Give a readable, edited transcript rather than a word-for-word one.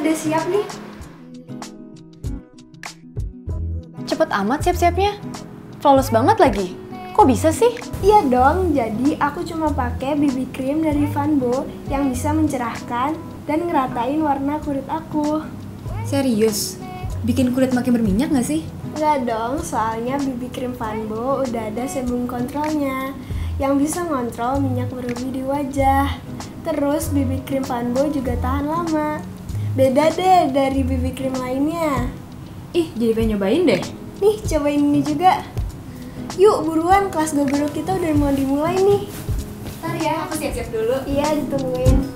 udah siap nih. Cepet amat siap-siapnya. Flawless banget lagi. Kok bisa sih? Iya dong, jadi aku cuma pakai BB cream dari Vanbo yang bisa mencerahkan dan ngeratain warna kulit aku. Serius? Bikin kulit makin berminyak gak sih? Enggak dong, soalnya BB cream Vanbo udah ada sebum kontrolnya yang bisa ngontrol minyak berlebih di wajah. Terus BB cream Vanbo juga tahan lama. Beda deh dari BB cream lainnya. Ih, jadi pengen nyobain deh. Nih, cobain ini juga. Yuk, buruan, kelas gogoro kita udah mau dimulai nih. Ntar ya, aku siap-siap dulu. Iya, ditungguin.